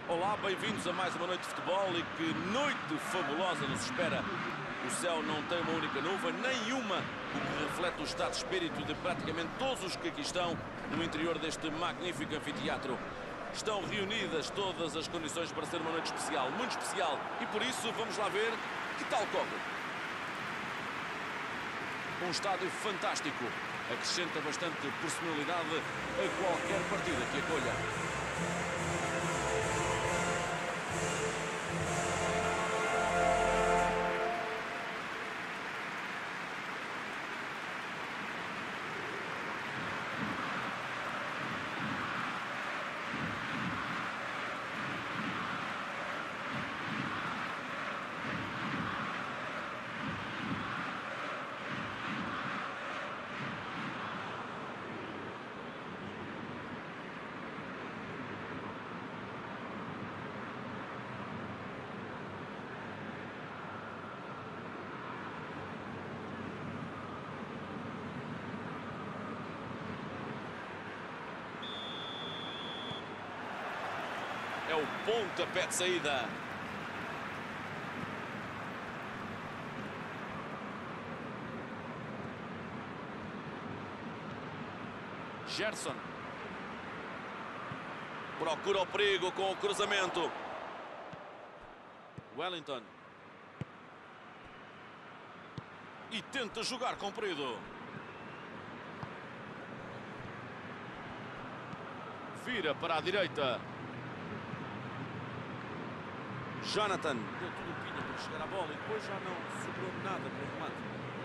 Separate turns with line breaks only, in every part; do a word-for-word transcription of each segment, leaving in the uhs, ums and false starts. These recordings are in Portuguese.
Olá, bem-vindos a mais uma noite de futebol e que noite fabulosa nos espera. O céu não tem uma única nuvem, nenhuma, o que reflete o estado de espírito de praticamente todos os que aqui estão no interior deste magnífico anfiteatro. Estão reunidas todas as condições para ser uma noite especial, muito especial, e por isso vamos lá ver que tal corre. Um estádio fantástico, acrescenta bastante personalidade a qualquer partida que acolha. É o pontapé de saída. Gerson. Procura o perigo com o cruzamento. Wellington. E tenta jogar comprido. Vira para a direita. Jonathan. Deu tudo o que tinha para chegar à bola e depois já não sobrou nada para o remate.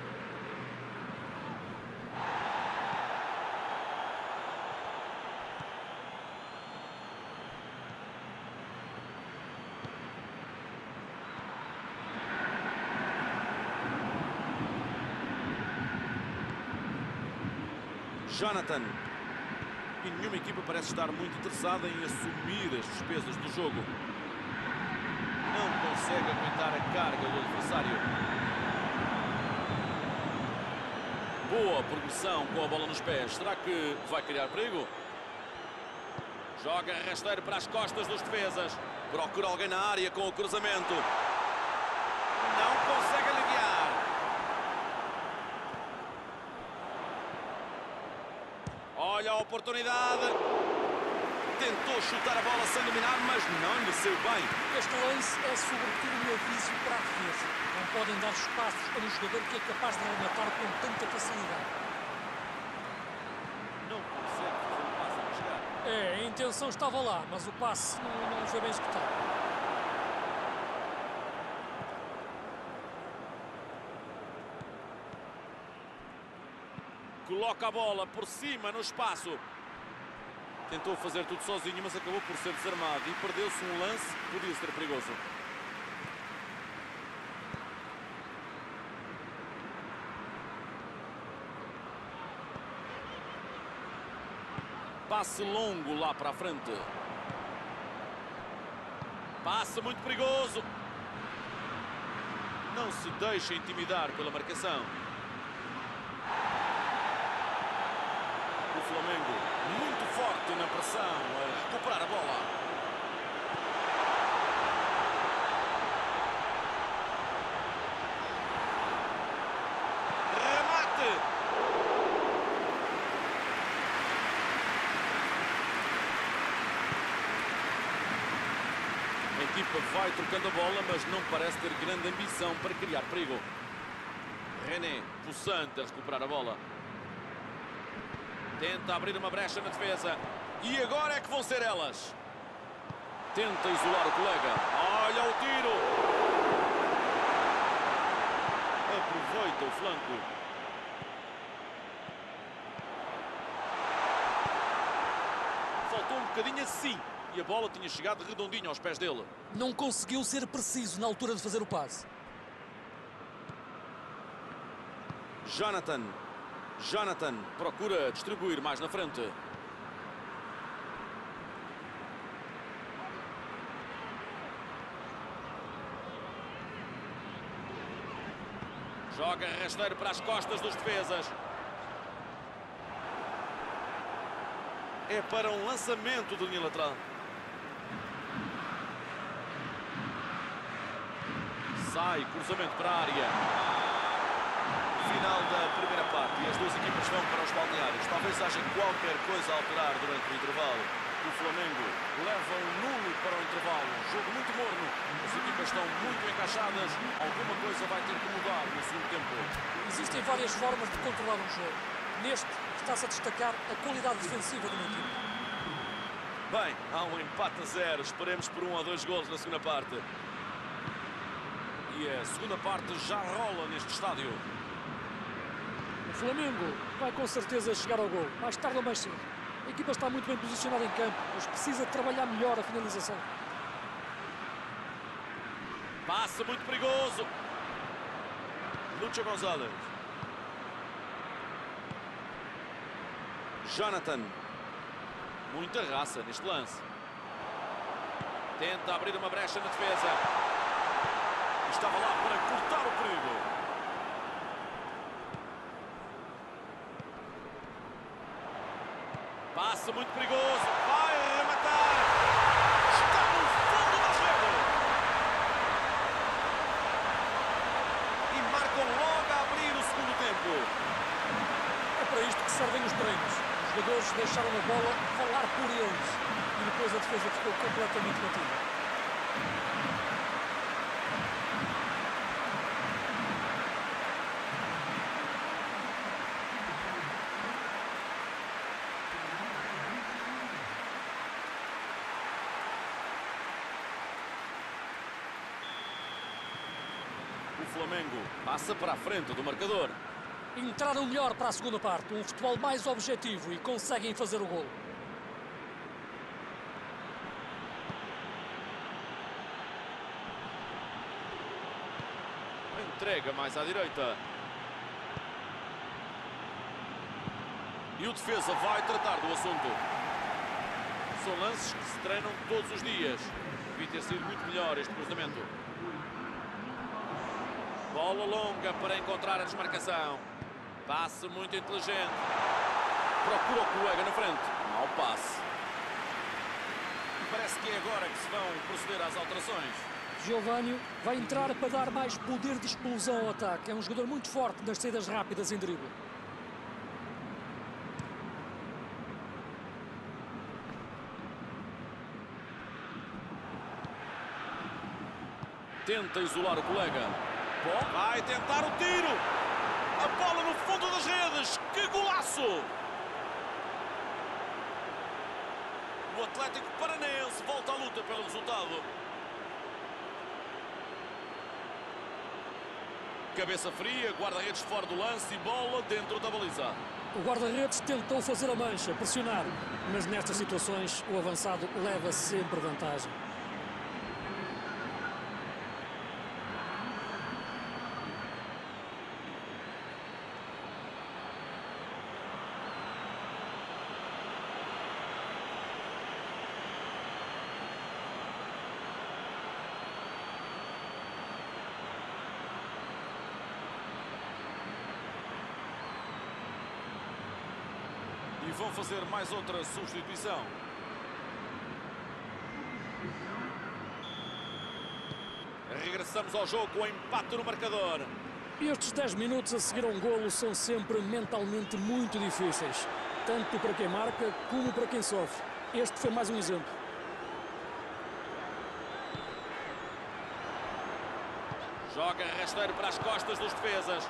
Jonathan. E nenhuma equipa parece estar muito interessada em assumir as despesas do jogo. Não consegue aguentar a carga do adversário. Boa progressão com a bola nos pés. Será que vai criar perigo? Joga rasteiro para as costas dos defesas. Procura alguém na área com o cruzamento. Não consegue aliviar. Olha a oportunidade. Tentou chutar a bola sem dominar, mas não lhe saiu bem.
Este lance é sobretudo um aviso para a defesa. Não podem dar espaços a um jogador que é capaz de rematar com tanta facilidade.
Não consegue fazer o passe para chegar.
É, a intenção estava lá, mas o passe não, não foi bem executado.
Coloca a bola por cima no espaço. Tentou fazer tudo sozinho, mas acabou por ser desarmado e perdeu-se um lance que podia ser perigoso. Passe longo lá para a frente. Passe muito perigoso. Não se deixa intimidar pela marcação. O Flamengo muito forte na pressão, a recuperar a bola. Remate! A equipa vai trocando a bola, mas não parece ter grande ambição para criar perigo. René, possante a recuperar a bola. Tenta abrir uma brecha na defesa. E agora é que vão ser elas. Tenta isolar o colega. Olha o tiro. Aproveita o flanco. Faltou um bocadinho assim. E a bola tinha chegado redondinho aos pés dele.
Não conseguiu ser preciso na altura de fazer o passe.
Jonathan. Jonathan procura distribuir mais na frente. Joga rasteiro para as costas dos defesas. É para um lançamento de linha lateral. sai, cruzamento para a área. Final da primeira parte e as duas equipas vão para os balneários. Talvez haja qualquer coisa a alterar durante o intervalo. O Flamengo leva um nulo para o intervalo. Jogo muito morno. As equipas estão muito encaixadas. Alguma coisa vai ter que mudar no segundo tempo.
Existem várias formas de controlar um jogo. Neste, está-se a destacar a qualidade defensiva de uma equipa.
Bem, há um empate a zero. Esperemos por um ou dois golos na segunda parte. E a segunda parte já rola neste estádio.
O Flamengo vai com certeza chegar ao gol, mais tarde ou mais cedo. A equipa está muito bem posicionada em campo, mas precisa de trabalhar melhor a finalização.
Passa muito perigoso. Lúcio González. Jonathan. Muita raça neste lance. Tenta abrir uma brecha na defesa. Estava lá para cortar o perigo. Passa muito perigoso. Vai rematar. Está no fundo da rede. E marcam logo a abrir o segundo tempo.
É para isto que servem os treinos. Os jogadores deixaram a bola falar por eles. E depois a defesa ficou completamente batida.
O Flamengo passa para a frente do marcador.
Entraram melhor para a segunda parte, um futebol mais objetivo e conseguem fazer o gol.
Entrega mais à direita. E o defesa vai tratar do assunto. São lances que se treinam todos os dias. Devia ter sido muito melhor este cruzamento. Bola longa para encontrar a desmarcação. Passe muito inteligente. Procura o colega na frente. Mau passe. Parece que é agora que se vão proceder às alterações.
Giovânio vai entrar para dar mais poder de explosão ao ataque. É um jogador muito forte nas saídas rápidas em drible.
Tenta isolar o colega. Vai tentar o tiro. A bola no fundo das redes. Que golaço! O Atlético Paranaense volta à luta pelo resultado. Cabeça fria, guarda-redes fora do lance e bola dentro da baliza.
O guarda-redes tentou fazer a mancha, pressionar, mas nestas situações o avançado leva sempre vantagem.
E vão fazer mais outra substituição. Regressamos ao jogo com o empate no marcador.
E estes dez minutos a seguir a um golo são sempre mentalmente muito difíceis. Tanto para quem marca como para quem sofre. Este foi mais um exemplo.
Joga rasteiro para as costas dos defesas.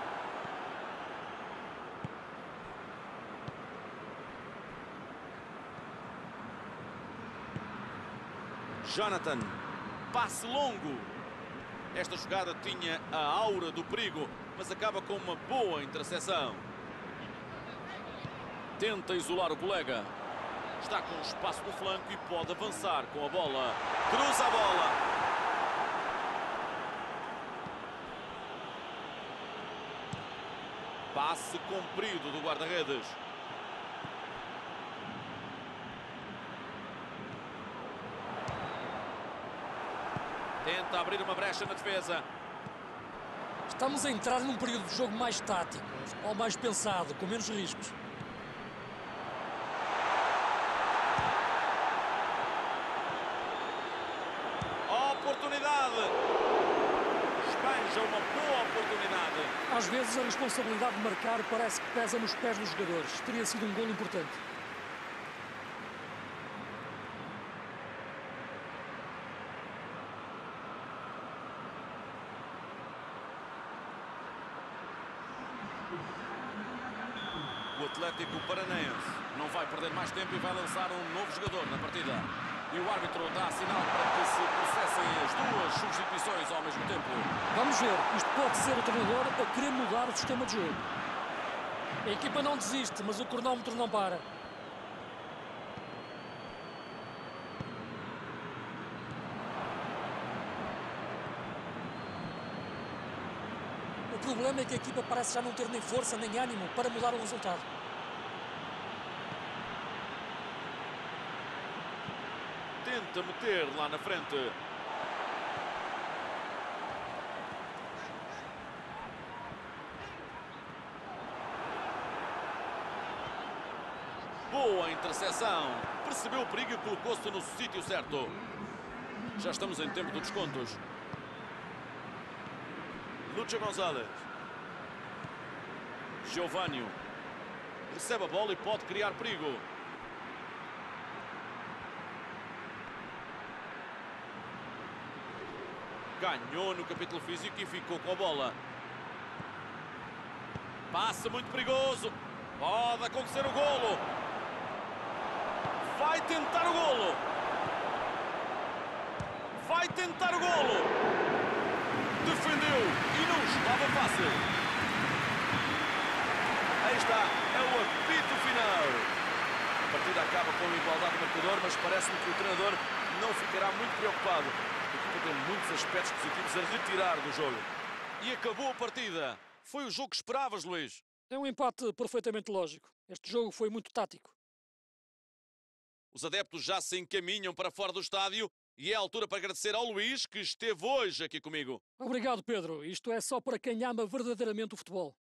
Jonathan, passe longo. Esta jogada tinha a aura do perigo, mas acaba com uma boa interseção. Tenta isolar o colega. Está com espaço no flanco e pode avançar com a bola. Cruza a bola. Passe comprido do guarda-redes. Tenta abrir uma brecha na defesa.
Estamos a entrar num período de jogo mais tático, ou mais pensado, com menos riscos.
Oportunidade. seja uma boa oportunidade.
Às vezes a responsabilidade de marcar parece que pesa nos pés dos jogadores. Teria sido um golo importante.
O Atlético Paranaense não vai perder mais tempo e vai lançar um novo jogador na partida. E o árbitro dá sinal para que se processem as duas substituições ao mesmo tempo.
Vamos ver, isto pode ser o treinador a querer mudar o sistema de jogo. A equipa não desiste, mas o cronómetro não para. O problema é que a equipa parece já não ter nem força nem ânimo para mudar o resultado.
Tenta meter lá na frente. Boa interseção. Percebeu o perigo e colocou-se no sítio certo. Já estamos em tempo de descontos. Lúcio González. Giovânio. Recebe a bola e pode criar perigo. Ganhou no capítulo físico e ficou com a bola. Passa muito perigoso. Pode acontecer o golo. Vai tentar o golo. Vai tentar o golo. Defendeu e não estava fácil. Aí está, é o apito final. A partida acaba com a igualdade do marcador, mas parece-me que o treinador não ficará muito preocupado. A equipa tem muitos aspectos positivos a retirar do jogo. E acabou a partida. Foi o jogo que esperavas, Luís?
É um empate perfeitamente lógico. Este jogo foi muito tático.
Os adeptos já se encaminham para fora do estádio e é a altura para agradecer ao Luís, que esteve hoje aqui comigo.
Obrigado, Pedro. Isto é só para quem ama verdadeiramente o futebol.